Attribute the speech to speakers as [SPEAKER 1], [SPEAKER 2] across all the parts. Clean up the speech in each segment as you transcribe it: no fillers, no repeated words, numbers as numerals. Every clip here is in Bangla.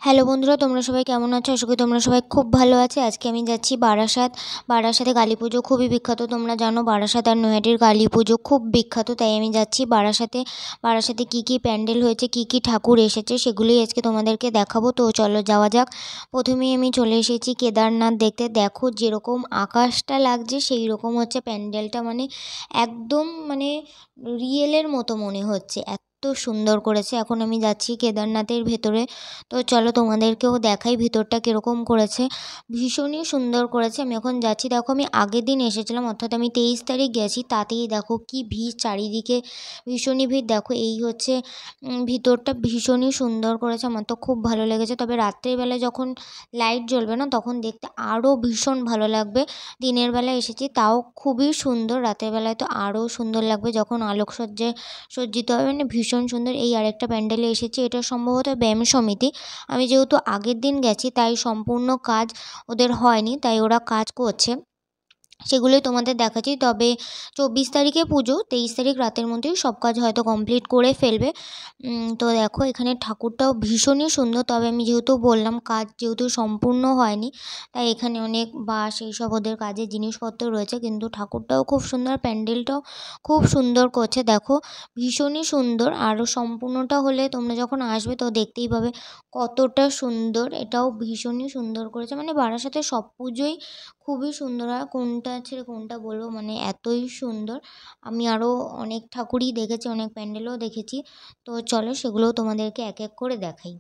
[SPEAKER 1] হ্যালো বন্ধুরা, তোমরা সবাই কেমন আছো? আশা করি তোমরা সবাই খুব ভালো আছে। আজকে আমি যাচ্ছি বারাসাতে কালী পুজো খুবই বিখ্যাত। তোমরা জানো বারাসাত আর নৈহাটির কালী পুজো খুব বিখ্যাত, তাই আমি যাচ্ছি বারাসাতে কী কী প্যান্ডেল হয়েছে, কী কী ঠাকুর এসেছে সেগুলোই আজকে তোমাদেরকে দেখাবো। তো চলো যাওয়া যাক। প্রথমেই আমি চলে এসেছি কেদারনাথ দেখতে। দেখো যেরকম আকাশটা লাগছে সেই রকম হচ্ছে প্যান্ডেলটা, একদম রিয়েলের মতো মনে হচ্ছে, এত সুন্দর করেছে। এখন আমি যাচ্ছি কেদারনাথের ভেতরে। তো চলো তোমাদেরকেও দেখাই ভিতরটা কীরকম করেছে। ভীষণই সুন্দর করেছে। আমি এখন যাচ্ছি। দেখো আমি আগের দিন এসেছিলাম, অর্থাৎ আমি 23 তারিখ গেছি, তাতেই দেখো কি ভিড় চারিদিকে, ভীষণই ভিড়। দেখো এই হচ্ছে ভিতরটা ভীষণই সুন্দর করেছে, আমার তো খুব ভালো লেগেছে। তবে রাত্রিবেলায় যখন লাইট জ্বলবে না তখন দেখতে আরও ভীষণ ভালো লাগবে। দিনের বেলায় এসেছি তাও খুবই সুন্দর, রাতের বেলায় তো আরও সুন্দর লাগবে যখন আলোকসজ্জায় সজ্জিত হবে, ভীষণ সুন্দর। এই আরেকটা প্যান্ডেলে এসেছি, এটা সম্ভবত ব্যায়াম সমিতি। আমি যেহেতু আগের দিন গেছি তাই সম্পূর্ণ কাজ ওদের হয়নি, তাই ওরা কাজ করছে, সেগুলোই তোমাদের দেখাচ্ছি। তবে 24 তারিখে পুজো, 23 তারিখ রাতের মধ্যেই সব কাজ হয়তো কমপ্লিট করে ফেলবে। তো দেখো এখানে ঠাকুরটাও ভীষণই সুন্দর। তবে আমি যেহেতু বললাম কাজ যেহেতু সম্পূর্ণ হয়নি, তাই এখানে অনেক বাঁশ এইসব ওদের কাজের জিনিসপত্র রয়েছে, কিন্তু ঠাকুরটাও খুব সুন্দর, প্যান্ডেলটাও খুব সুন্দর করছে। দেখো ভীষণই সুন্দর। আরও সম্পূর্ণটা হলে তোমরা যখন আসবে তো দেখতেই পাবে কতটা সুন্দর। এটাও ভীষণই সুন্দর করেছে। বারাসাতে সব পুজোই খুবই সুন্দর হয়, কোনটা ছেড়ে কোনটা বলবো, এতই সুন্দর। আমি আরও অনেক ঠাকুরই দেখেছি, অনেক প্যান্ডেলও দেখেছি। তো চলো সেগুলোও তোমাদেরকে এক এক করে দেখাই।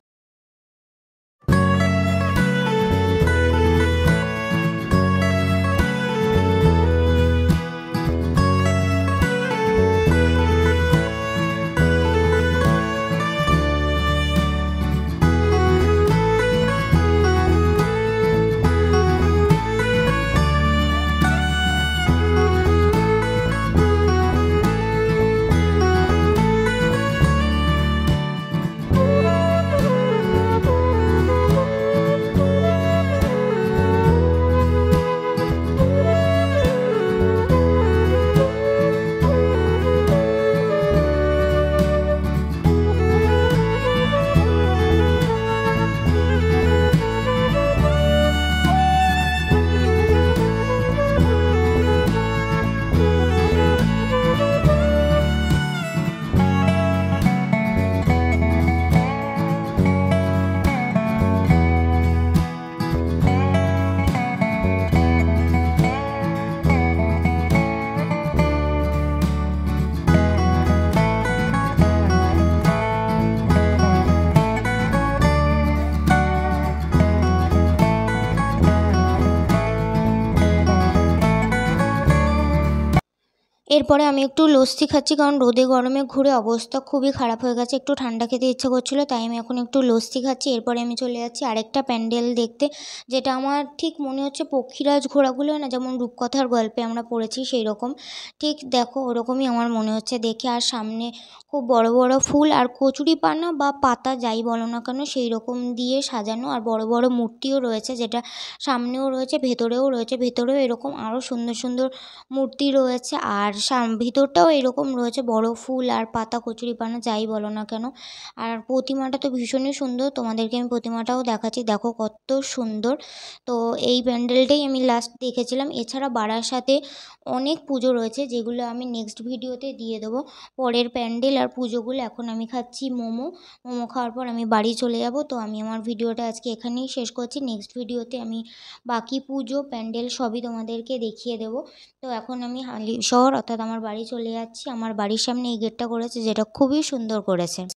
[SPEAKER 1] এরপরে আমি একটু লস্যি খাচ্ছি, কারণ রোদে গরমে ঘুরে অবস্থা খুবই খারাপ হয়ে গেছে, একটু ঠান্ডা খেতে ইচ্ছা করছিলো, তাই আমি এখন একটু লস্যি খাচ্ছি। এরপরে আমি চলে যাচ্ছি আরেকটা প্যান্ডেল দেখতে, যেটা আমার ঠিক মনে হচ্ছে পক্ষীরাজ ঘোড়াগুলো না, যেমন রূপকথার গল্পে আমরা পড়েছি সেই রকম, ঠিক দেখো ওরকমই আমার মনে হচ্ছে দেখে। আর সামনে খুব বড় বড় ফুল আর কচুরি পানা বা পাতা যাই বলো না কেন সেই রকম দিয়ে সাজানো, আর বড় বড় মূর্তিও রয়েছে, যেটা সামনেও রয়েছে ভেতরেও রয়েছে, ভেতরেও এরকম আরও সুন্দর সুন্দর মূর্তি রয়েছে। আর ভিতরটাও এরকম রয়েছে, বড় ফুল আর পাতা কচুরিপানা যাই বলো না কেন। আর প্রতিমাটা তো ভীষণই সুন্দর, তোমাদেরকে আমি প্রতিমাটাও দেখাচ্ছি, দেখো কত সুন্দর। তো এই প্যান্ডেলটাই আমি লাস্ট দেখেছিলাম। এছাড়া বারাসাতে অনেক পুজো রয়েছে, যেগুলো আমি নেক্সট ভিডিওতে দিয়ে দেবো, পরের প্যান্ডেল আর পুজোগুলো। এখন আমি খাচ্ছি মোমো খাওয়ার পর আমি বাড়ি চলে যাব। তো আমি আমার ভিডিওটা আজকে এখানেই শেষ করছি। নেক্সট ভিডিওতে আমি বাকি পুজো প্যান্ডেল সবই তোমাদেরকে দেখিয়ে দেবো। তো এখন আমি হালি শহর অর্থাৎ আমার বাড়ি চলে যাচ্ছি। আমার বাড়ির সামনে এই গেটটা করেছে, যেটা খুবই সুন্দর করেছে।